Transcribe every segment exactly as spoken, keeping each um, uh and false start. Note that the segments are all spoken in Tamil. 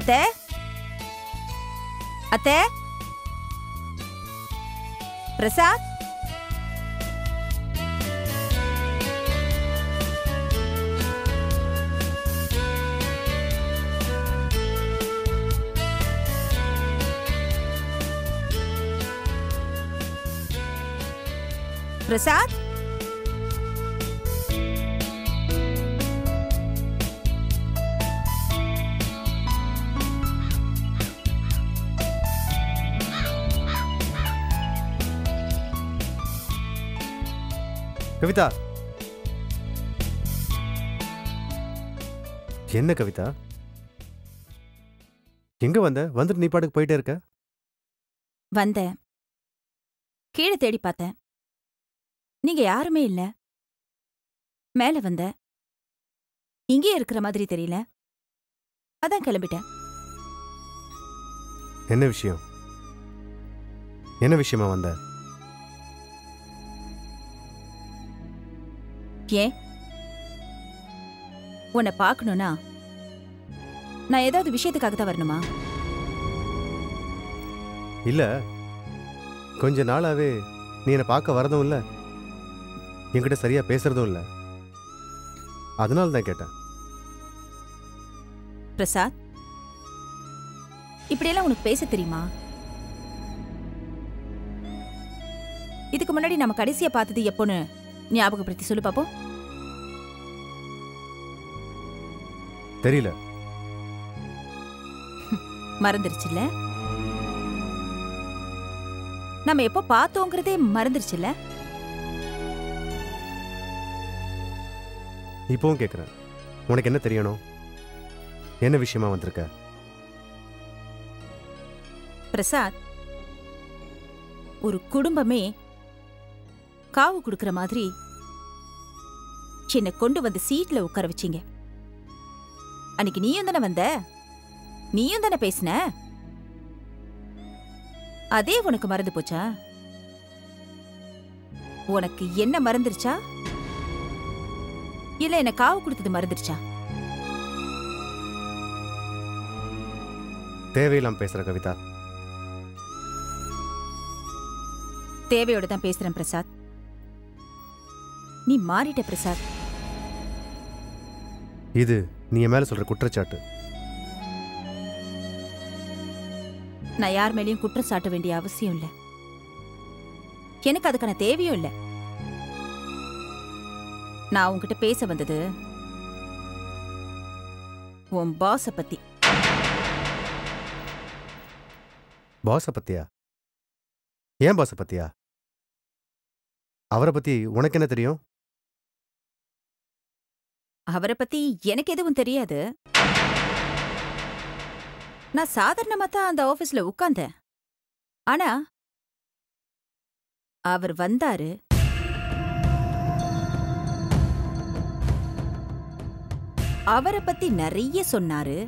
அத்தை அத்தை பிரசாத் பிரசாத் கவிதா, என்ன கவிதா, எங்க வந்த? வந்துட்டு நீ பாட்டுக்கு போயிட்டே இருக்க. வந்தேன், கீழே தேடி பார்த்தேன், நீங்க யாருமே இல்ல. மேல வந்த, இங்கே இருக்கிற மாதிரி தெரியல, அதான் கிளம்பிட்டேன். என்ன விஷயம்? என்ன விஷயமா வந்த? ஏன் உன்னை பார்க்கணும்னா நான் ஏதாவது விஷயத்துக்காக தான் வரணுமா? இல்ல, கொஞ்ச நாளாவே நீ என்னை பார்க்க வரதும் இல்ல, என்கிட்ட சரியா பேசுறதும் இல்ல, அதனால தான் கேட்டேன். பிரசாத், இப்படியெல்லாம் உனக்கு பேச தெரியுமா? இதுக்கு முன்னாடி நம்ம கடைசியா பார்த்தது எப்போன்னு ஞாபகப்படுத்தி சொல்லு பாப்போம். தெரியல. மறந்துருச்சுல்ல? நம்ம எப்போ பார்த்தோங்கிறதே மறந்துருச்சுல்ல? இப்பவும் கேட்குறேன், உனக்கு என்ன தெரியணும்? என்ன விஷயமா வந்திருக்க? பிரசாத், ஒரு குடும்பமே காவு கொடுக்கிற மாதிரி என்னை கொண்டு வந்து சீட்ல உட்கார வச்சீங்க. அன்னைக்கு நீயும் தானே வந்த, நீயும் தானே பேசின. அதே உனக்கு மறந்து போச்சா? உனக்கு என்ன மறந்துருச்சா, இல்ல என்ன காவு கொடுத்தது மறந்துருச்சா? தேவையில்லாம பேசுற கவிதா. தேவையோட தான் பேசுறேன் பிரசாத். நீ மாறிட்ட பிரசாத். இது நீ என் மேல சொல்ற குற்றச்சாட்டு. நான் யார் மேலேயும் குற்றம் சாட்ட வேண்டிய அவசியம் இல்லை, எனக்கு அதுக்கான தேவையும் இல்லை. நான் உன்கிட்ட பேச வந்தது உன் பாஸ பத்தி. பாஸ பத்தியா? ஏன் பாஸ பத்தியா? அவரை பத்தி உனக்கு என்ன தெரியும்? அவரை பத்தி எனக்கு எதுவும் தெரியாது. நான் சாதாரணமா தான் அந்த ஆபீஸ்ல உட்கார்ந்தேன். ஆனா அவர் வந்தாரு, அவரை பத்தி நிறைய சொன்னாரு.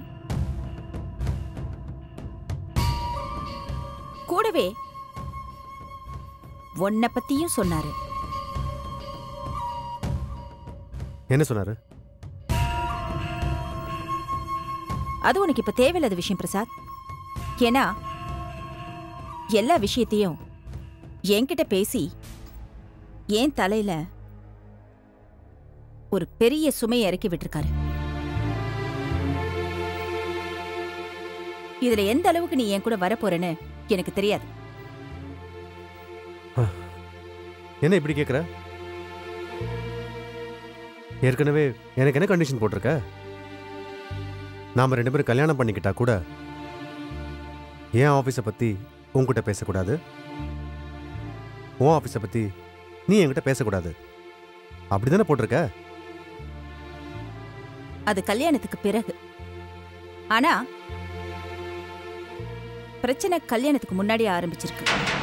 கூடவே உன்னை பத்தியும் சொன்னாரு. என்ன சொன்னாரு? அது உனக்கு இப்ப தேவையில்லாத விஷயம் பிரசாத். ஏன்னா எல்லா விஷயத்தையும் என்கிட்ட பேசி என் தலையில ஒரு பெரிய சுமையை இறக்கி விட்டுருக்காரு. இதுல எந்த அளவுக்கு நீ என் கூட வரப்போறேன்னு எனக்கு தெரியாது. என்ன இப்படி கேக்குற? ஏற்கனவே எனக்கு என்ன கண்டிஷன் போட்டிருக்க? நாம ரெண்டு பேரும் கல்யாணம் பண்ணிக்கிட்டா கூட என் ஆபீஸை பத்தி உன்கிட்ட பேசக்கூடாது, உன் ஆபீஸை பத்தி நீ என்கிட்ட பேசக்கூடாது, அப்படிதானே போட்டிருக்க? அது கல்யாணத்துக்கு பிறகு. ஆனா பிரச்சனை கல்யாணத்துக்கு முன்னாடி ஆரம்பிச்சிருக்கு.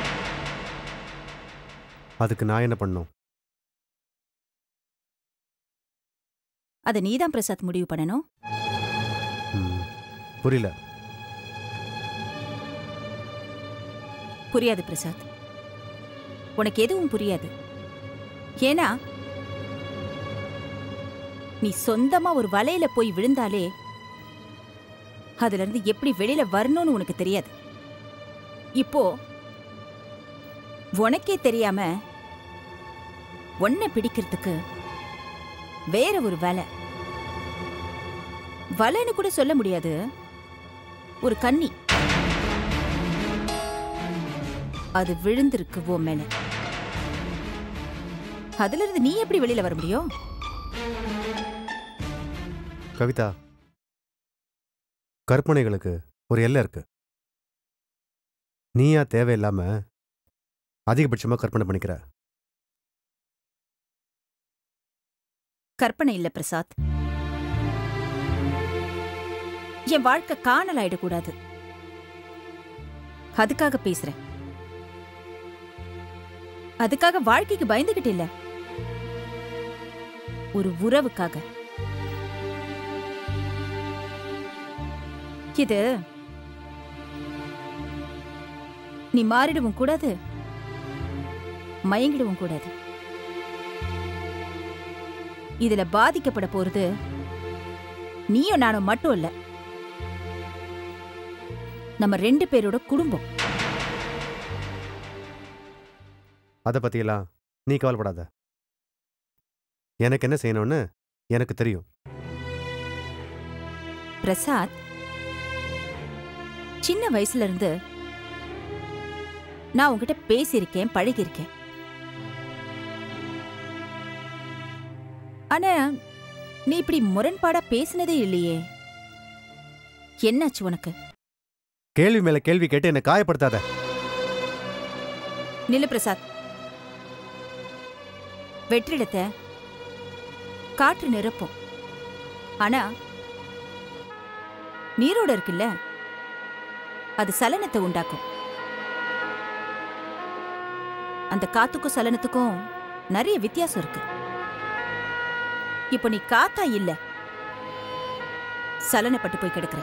அதுக்கு நான் என்ன பண்ணும்? அதை நீதான் பிரசாத் முடிவு பண்ணணும். புரியல. புரியாது பிரசாத், உனக்கு எதுவும் புரியாது. ஏன்னா நீ சொந்தமா ஒரு வலையில போய் விழுந்தாலே அதுல இருந்து எப்படி வெளியில வரணும்னு உனக்கு தெரியாது. இப்போ உனக்கே தெரியாம உன்னை பிடிக்கிறதுக்கு வேற ஒரு வலை, வலைன்னு கூட சொல்ல முடியாது, ஒரு கண்ணி அது விழுந்திருக்கு உன் மேல. அதுல இருந்து நீ எப்படி வெளியில வர முடியும்? கவிதா, கற்பனைகளுக்கு ஒரு எல்லை இருக்கு. நீயா தேவையில்லாம அதிகபட்சமா கற்பனை பண்ணிக்கிற. கற்பனை இல்ல பிரசாத், என் வாழ்க்கை காணல் ஆயிடக்கூடாது, அதுக்காக பேசுறேன். அதுக்காக வாழ்க்கைக்கு பயந்துகிட்டு இல்ல, ஒரு உறவுக்காக. இது நீ மாறிடவும் கூடாது, மயங்கிடவும் கூடாது. இதுல பாதிக்கப்பட போறது நீயும் நானும் மட்டும் இல்ல, நம்ம ரெண்டு பேரோட குடும்பம். அதை பத்தியெல்லாம் நீ கவலைப்படாத. எனக்கு என்ன செய்யணும்னு எனக்கு தெரியும். பிரசாத், சின்ன வயசுல இருந்து நான் உன்கிட்ட பேசியிருக்கேன், பழகியிருக்கேன். ஆனா நீ இப்படி முரண்பாடா பேசினதே இல்லையே, என்னாச்சு உனக்கு? கேள்வி மேல கேள்வி கேட்டு என்னை காயப்படுத்தாத. நில்லு பிரசாத். வெற்றிடத்தை காற்று நிரப்பும், ஆனா நீரோட இருக்குல்ல, அது சலனத்தை உண்டாக்கும். அந்த காத்துக்கும் சலனத்துக்கும் நிறைய வித்தியாசம் இருக்கு. இப்போ நீ காத்தா இல்ல, சலனப்பட்டு போய் கிடக்குற.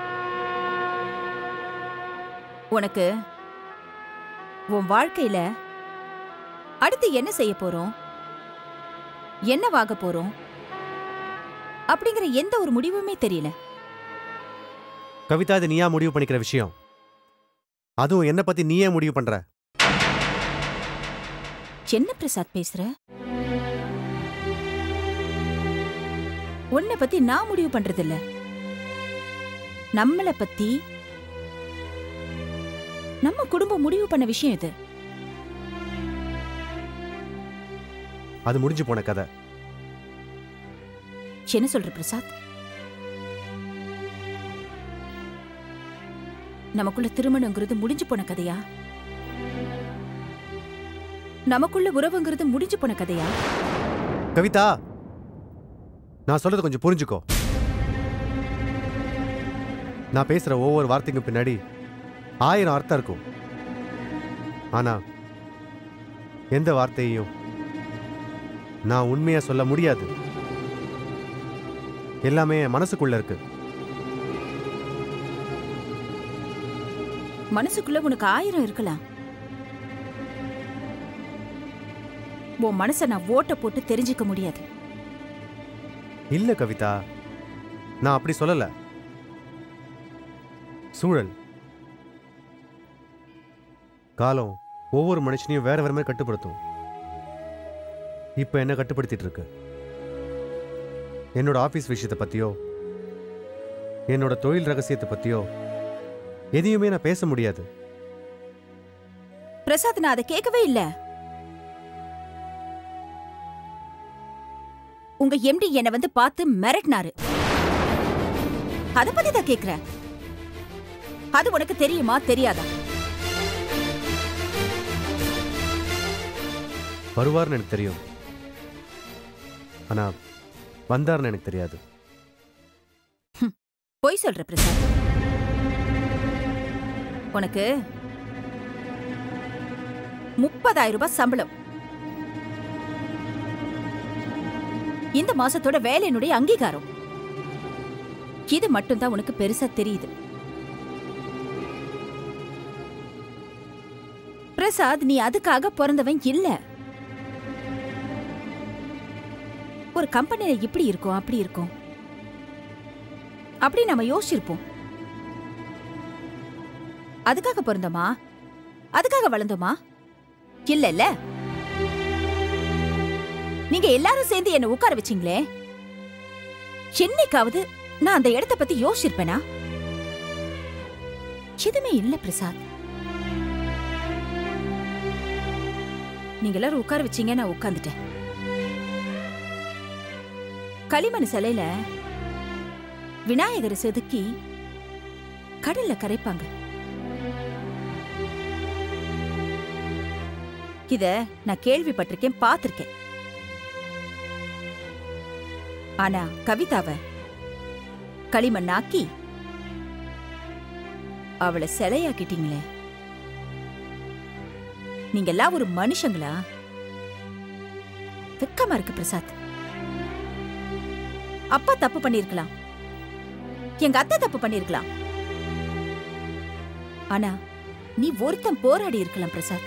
உனக்கு உன் வாழ்க்கையில அடுத்து என்ன செய்ய போறோம், என்னவாக போறோம் அப்படிங்கிற எந்த ஒரு முடிவுமே தெரியல. கவிதா, இது நீயா முடிவு பண்ணிக்கிற விஷயம். அதுவும் என்ன பத்தி நீயே முடிவு பண்ற. என்ன பிரசாத் பேசுற? உன்னை பத்தி நான் முடிவு பண்றது இல்ல, நம்மளை பத்தி நம்ம குடும்பம் முடிவு பண்ண விஷயம் இது. அது முடிஞ்சு போன கதை. என்ன சொல்ற பிரசாத்? நமக்குள்ள திருமணங்கிறது முடிஞ்சு போன கதையா? நமக்குள்ள உறவுங்கிறது முடிஞ்சு போன கதையா? கவிதா, நான் சொல்றது கொஞ்சம் புரிஞ்சுக்கோ. நான் பேசுற ஒவ்வொரு வார்த்தைக்கும் பின்னாடி ஆயிரம் அர்த்தம் இருக்கும். ஆனா எந்த வார்த்தையையும் நான் உண்மையா சொல்ல முடியாது. எல்லாமே மனசுக்குள்ள இருக்கு. மனசுக்குள்ள உனக்கு ஆயிரம் இருக்கலாம். உன் மனசை நான் ஓட்ட போட்டு தெரிஞ்சுக்க முடியாது. இல்ல கவிதா, நான் அப்படி சொல்லல. சூழல், காலம் ஒவ்வொரு மனுஷனையும் வேற வேற மாதிரி கட்டுப்படுத்தும். இப்ப என்ன கட்டுப்படுத்திட்டு இருக்கு. என்னோட ஆபீஸ் விஷயத்தை பத்தியோ என்னோட தொழில் ரகசியத்தை பத்தியோ எதையுமே நான் பேச முடியாது. பிரசாத், நான் அதை கேட்கவே இல்ல. உங்க எம்டி என்ன வந்து பார்த்து மிரட்டினாரு, அதை பத்தி தான் கேக்குற. அது உனக்கு தெரியுமா தெரியாதா? வருவார்னு எனக்கு தெரியும், ஆனா வந்தார்னு எனக்கு தெரியாது. பொய் சொல்ற பிரசாத். உனக்கு முப்பதாயிரம் ரூபாய் சம்பளம், இந்த மாசத்தோட வேலையினுடைய அங்கீகாரம், இது மட்டும்தான் உனக்கு பெருசா தெரியுது. பிரசாத், நீ அதுக்காக பிறந்தவன் இல்ல. ஒரு கம்பெனில இப்படி இருக்கும் அப்படி இருக்கும் அப்படி நாம யோசிச்சிருப்போம். அதுக்காக பிறந்தோமா? அதுக்காக வளர்ந்தோமா? இல்ல இல்ல. நீங்க எல்லாரும் சேர்ந்து என்ன உட்கார வச்சீங்களே, என்னைக்காவது நான் அந்த இடத்தை பத்தி யோசிச்சிருப்பேனா? எதுவுமே இல்ல பிரசாத். நீங்க எல்லாரும் உட்கார வச்சீங்க, நான் உட்கார்ந்துட்டேன். களிமண் சிலையில விநாயகரை செதுக்கி கடல்ல கரைப்பாங்க. இத நான் கேள்விப்பட்டிருக்கேன், பார்த்திருக்கேன். ஆனா கவிதாவ களிமண்ணாக்கி அவளை சிலையாக்கிட்டீங்களே. நீங்க எல்லாம் ஒரு மனுஷங்களா? வெக்கமா இருக்கு பிரசாத். அப்பா தப்பு பண்ணிருக்கலாம், எங்க அத்தை தப்பு பண்ணிருக்கலாம். ஆனா நீ ஒருத்தன் போராடி இருக்கலாம் பிரசாத்.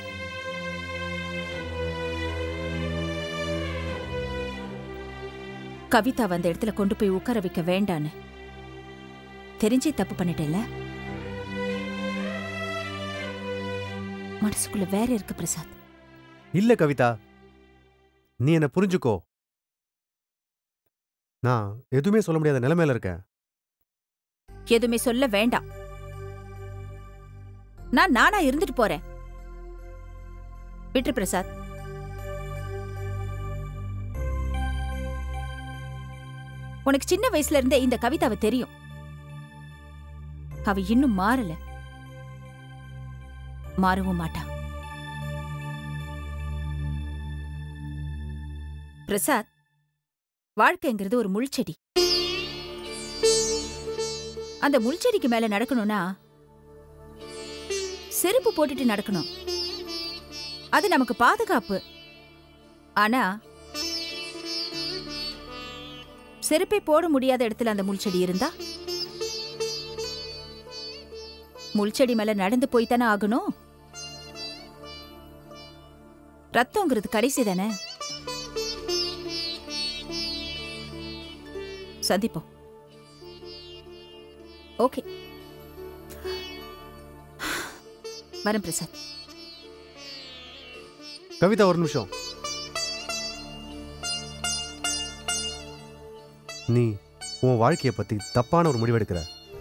கவிதா வந்த இடத்துல கொண்டு போய் உட்கார வைக்க வேண்டான்னு தெரிஞ்சே தப்பு பண்ணிட்டேல்ல? மனசுக்குள்ள வேற இருக்கு பிரசாத். இல்ல கவிதா, நீ என்ன புரிஞ்சுக்கோ. நான் எதுவுமே சொல்ல முடியாத நிலைமையில இருக்கேன். எதுவுமே சொல்ல வேண்டாம். நான் நானா இருந்துட்டு போறேன். விட்டு பிரசாத். உனக்கு சின்ன வயசுல இருந்தே இந்த கவிதாவை தெரியும். அவ இன்னும் மாறல, மாறவும் மாட்டா. பிரசாத், வாழ்க்கைங்கிறது ஒரு முள்செடி. அந்த முள்செடிக்கு மேல நடக்கணும்னா செருப்பு போட்டுட்டு நடக்கணும். அது நமக்கு பாதுகாப்பு. ஆனா செருப்பை போட முடியாத இடத்துல அந்த முள்செடி இருந்தா முள்செடி மேல நடந்து போய்த்தானே ஆகணும். ரத்தங்கிறது கடைசி தானே. சந்திப்போம். ஓகே, வரேன் பிரசாத். கவிதா ஒரு நிமிஷம். நீ உன் வாழ்க்கைய பத்தி தப்பான ஒரு முடிவெடுக்கிற.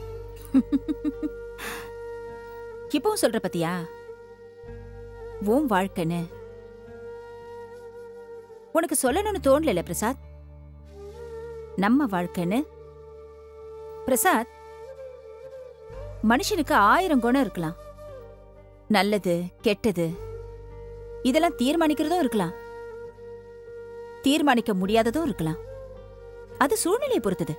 இப்பவும் சொல்ற பத்தியா உன் வாழ்க்கைன்னு உனக்கு சொல்லணும்னு தோணல பிரசாத். நம்ம வாழ்க்கைன்னு. பிரசாத், மனுஷனுக்கு ஆயிரம் குணம் இருக்கலாம். நல்லது கெட்டது இதெல்லாம் தீர்மானிக்கிறதும் இருக்கலாம், தீர்மானிக்க முடியாததும் இருக்கலாம். அது சூழ்நிலையை பொறுத்தது.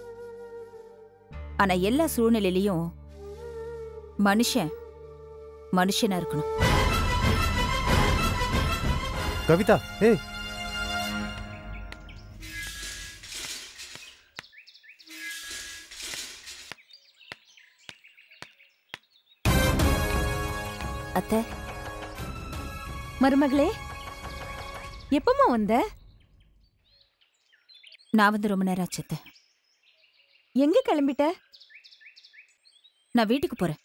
ஆனா எல்லா சூழ்நிலையிலையும் மனுஷன் மனுஷனா இருக்கணும். கவிதா, ஏய், அத்தை. மருமகளே, எப்பமா வந்த? நான் வந்து ரொம்ப நேரம் ஆச்சு அத்தை. எங்க கிளம்பிட்ட? நான் வீட்டுக்கு போறேன்.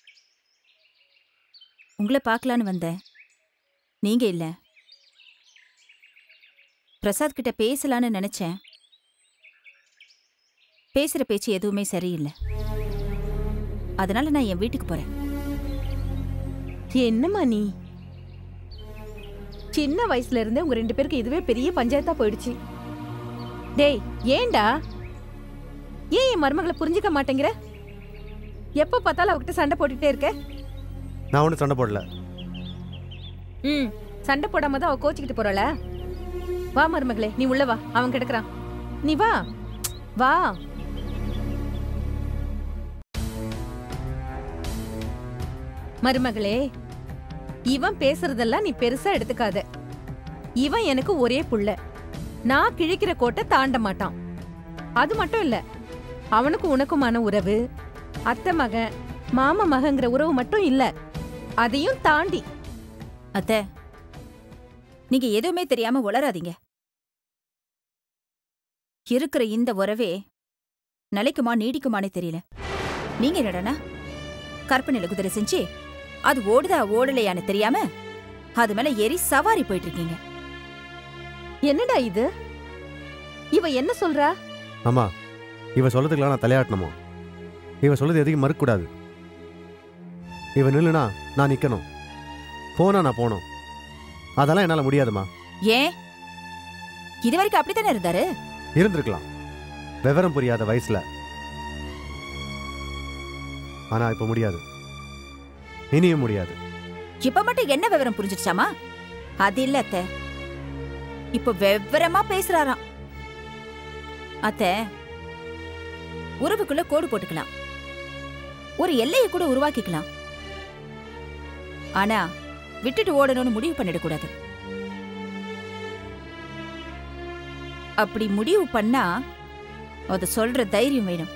உங்களை பார்க்கலான்னு வந்தேன், நீங்க இல்ல. பிரசாத் கிட்ட பேசலான்னு நினைச்சேன். பேசுற பேச்சு எதுவுமே சரியில்லை. அதனால நான் என் வீட்டுக்கு போறேன். என்னம்மா நீ? சின்ன வயசுல இருந்தே உங்க ரெண்டு பேருக்கு இதுவே பெரிய பஞ்சாயத்தா போயிடுச்சு. டேய், ஏண்டா ஏன் என் மருமகளை புரிஞ்சுக்க மாட்டேங்கிற? எப்ப பார்த்தாலும் அவகிட்ட சண்டை போட்டுட்டே இருக்க. நான் ஒன்றும் சண்டை போடல. ம், சண்டை போடாம தான் அவ கோச்சிக்கிட்டு போறல. வா மருமகளே, நீ உள்ள வா, அவன் கிடக்குறான். நீ வா வா. மருமகளே, இவன் பேசுறதெல்லாம் நீ பெருசா எடுத்துக்காத. இவன் எனக்கு ஒரே புள்ள. நான் கிழிக்கிற கோட்டை தாண்ட மாட்டான். அது மட்டும் இல்ல, அவனுக்கு உனக்குமான உறவு அத்தை மகன் மாமா மகங்கிற உறவு மட்டும் இல்ல, அதையும் தாண்டி. அத்தை, நீங்க எதுவுமே தெரியாம உளராதீங்க. இருக்கிற இந்த உறவே நிலைக்குமா நீடிக்குமானே தெரியல. நீங்க என்னடனா கற்பனையில குதிரை செஞ்சு அது ஓடுதா ஓடலையான்னு தெரியாம அது மேல ஏறி சவாரி போயிட்டு இருக்கீங்க. என்னடா இது? இவ என்ன சொல்றா? ஆமா, இவ சொல்லதுக்கெல்லாம் நான் தலையாட்டணுமோ? இவ சொல்லது எதையும் மறுக்கக்கூடாது. இவ நில்லுனா நான் நிக்கணும், போனா நான் போனோம். அதெல்லாம் என்னால முடியாதுமா. ஏன்? இது வரைக்கும் அப்படித்தானே இருந்தாரு? இருந்திருக்கலாம், விவரம் புரியாத வயசுல. ஆனா இப்ப முடியாது, இனியும் முடியாது. இப்ப மட்டும் என்ன விவரம் புரிஞ்சிடுச்சாமா? அது இல்ல அத்தை, இப்ப விவரமா பேசுறாராம். அத்தை, உறவுக்குள்ள கோடு போட்டுக்கலாம், ஒரு எல்லையை கூட உருவாக்கிக்கலாம். ஆனா விட்டுட்டு ஓடணும்னு முடிவு பண்ணிடக்கூடாது. அப்படி முடிவு பண்ணா அத சொல்ற தைரியம் வேணும்.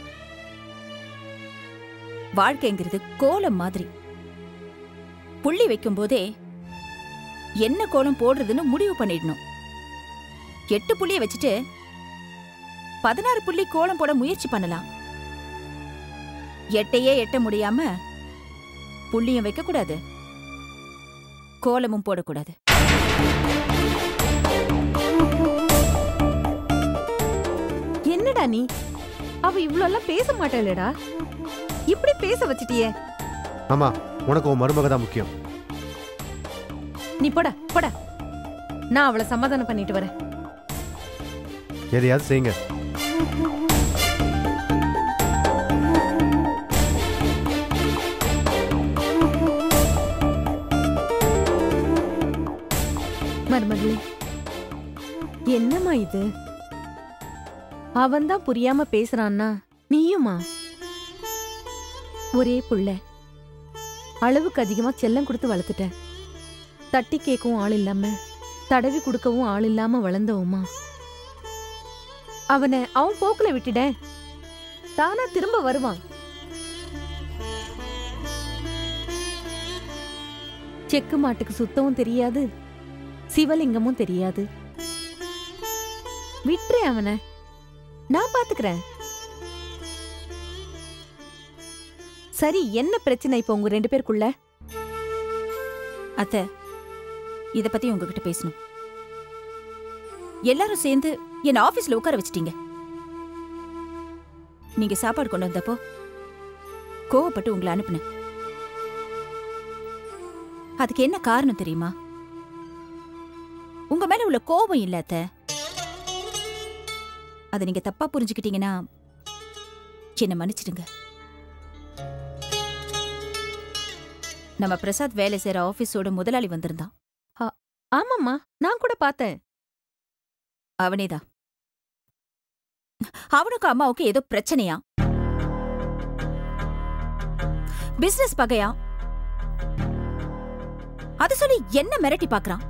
வாழ்க்கைங்கிறது கோலம் மாதிரி. புள்ளி வைக்கும் போதே என்ன கோலம் போடுறதுன்னு முடிவு பண்ணிடணும். எட்டு புள்ளிய வச்சுட்டு பதினாறு புள்ளி கோலம் போட முயற்சி பண்ணலாம். எட்டையே எட்ட முடியாம புள்ளியும் வைக்க கூடாது, கோலமும் போடக்கூடாது. என்னடா நீ? அவ இவ்ளோ எல்லாம் பேச மாட்டாளேடா, இப்படி பேச வச்சிட்டியே. ஆமா, உனக்கு உன் மருமக தான் முக்கியம். நீ போட போட, நான் அவளை சமாதானம் பண்ணிட்டு வரேன். எதையாவது செய்யுங்க. மருமகளே, என்னம்மா இது? அவன் தான் புரியாம பேசுறான்னா நீயுமா? ஒரே புள்ள, அளவுக்கு அதிகமா செல்லம் கொடுத்து வளர்த்துட்ட. தட்டி கேட்கவும் ஆள் இல்லாம, தடவி கொடுக்கவும் ஆள் இல்லாம வளர்ந்தவுமா. அவனை அவன் போக்குல விட்டுட, தானா திரும்ப வருவான். செக்கு மாட்டுக்கு சுத்தவும் தெரியாது, சிவலிங்கமும் தெரியாது. விட்டுறே அவனை, நான் பாத்துக்கிறேன். சரி, என்ன பிரச்சனை இப்ப உங்க ரெண்டு பேருக்குள்ள? அத்தை, இத பத்தி உங்ககிட்ட பேசணும். எல்லாரும் சேர்ந்து என்ன ஆபீஸ்ல உட்கார வச்சிட்டீங்க. நீங்க சாப்பாடு கொண்டு வந்தப்போ கோவப்பட்டு உங்களை அனுப்புனேன். அதுக்கு என்ன காரணம் தெரியுமா? உங்க மேல உள்ள கோபம் இல்ல அத்தை. அதை நீங்க தப்பா புரிஞ்சுக்கிட்டீங்கன்னா என்ன மன்னிச்சிடுங்க. நம்ம பிரசாத் வேலை செய்யற ஆபீஸோட முதலாளி வந்திருந்தான். ஆமாம்மா, நான் கூட பார்த்தேன். அவனேதான். அவனுக்கு அம்மாவுக்கு ஏதோ பிரச்சனையா, பிசினஸ் பகையா, அது சொல்லி என்ன மிரட்டி பாக்குறான்.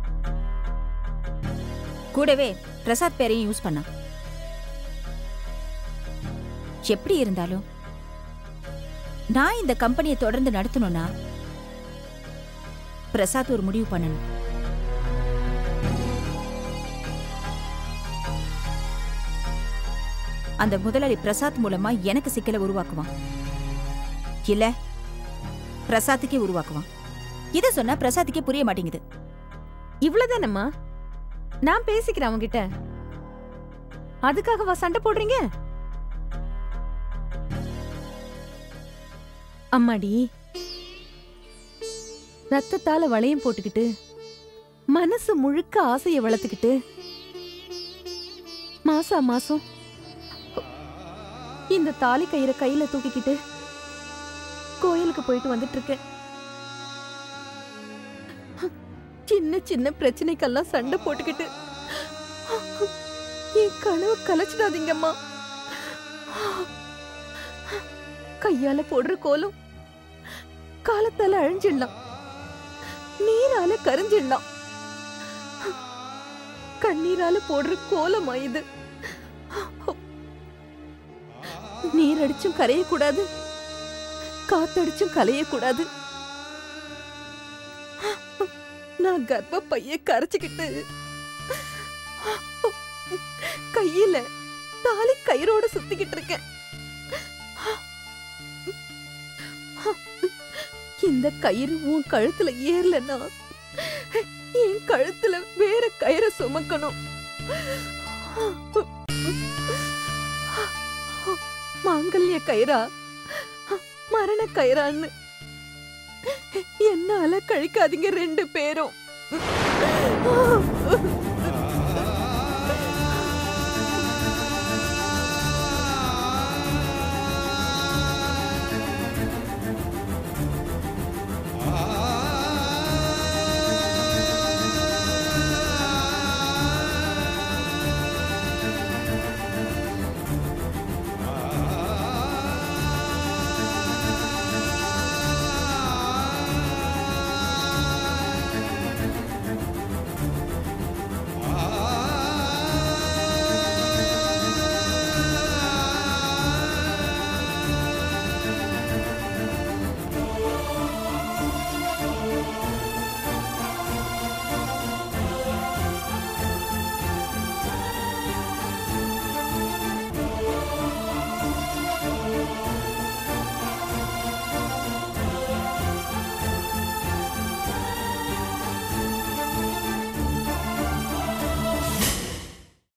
கூடவே பிரசாத் பேரையும் யூஸ் பண்ணான். எப்படி இருந்தாலும் நான் இந்த கம்பெனியை தொடர்ந்து நடத்தணும்னா பிரசாத் ஒரு முடிவு பண்ணணும். அந்த முதலாளி பிரசாத் மூலமா எனக்கு சிக்கலை உருவாக்குவான், இல்ல பிரசாத்துக்கே உருவாக்குவான். இத சொன்னா பிரசாத்துக்கே புரிய மாட்டேங்குது. இவ்வளவுதானம்மா, நான் பேசிக்கிறேன் அவங்கிட்ட. அதுக்காகவா சண்டை போடுறீங்க? அம்மாடி, ரத்தத்தால வளையம் போட்டுக்கிட்டு மனசு முழுக்க ஆசைய வளர்த்துக்கிட்டு மாசா மாசம் இந்த தாலி கயிறை கையில தூக்கிக்கிட்டு கோயிலுக்கு போயிட்டு வந்துட்டு இருக்கேன். சின்ன சின்ன பிரச்சனைக்கெல்லாம் சண்டை போட்டுக்கிட்டு என் கனவு கலைச்சிடாதீங்கம்மா. கையால போடுற கோலம் காலத்தால அழிஞ்சிடலாம், நீரால கரைஞ்சிடலாம். கண்ணீரால போடுற கோலமா இது? நீர் அடிச்சும் கரையக்கூடாது, காத்தடிச்சும் கலையக்கூடாது. நான் கர்ப்ப பைய கரைச்சுக்கிட்டு கையில தாலி கயிறோட சுத்திக்கிட்டு இருக்கேன். இந்த கயிறு உன் கழுத்துல ஏறலன்னா என் கழுத்துல வேற கயிறை சுமக்கணும். மாங்கல்ய கயிறா மரண கயிறான்னு என்னால கழிக்காதீங்க ரெண்டு பேரும்.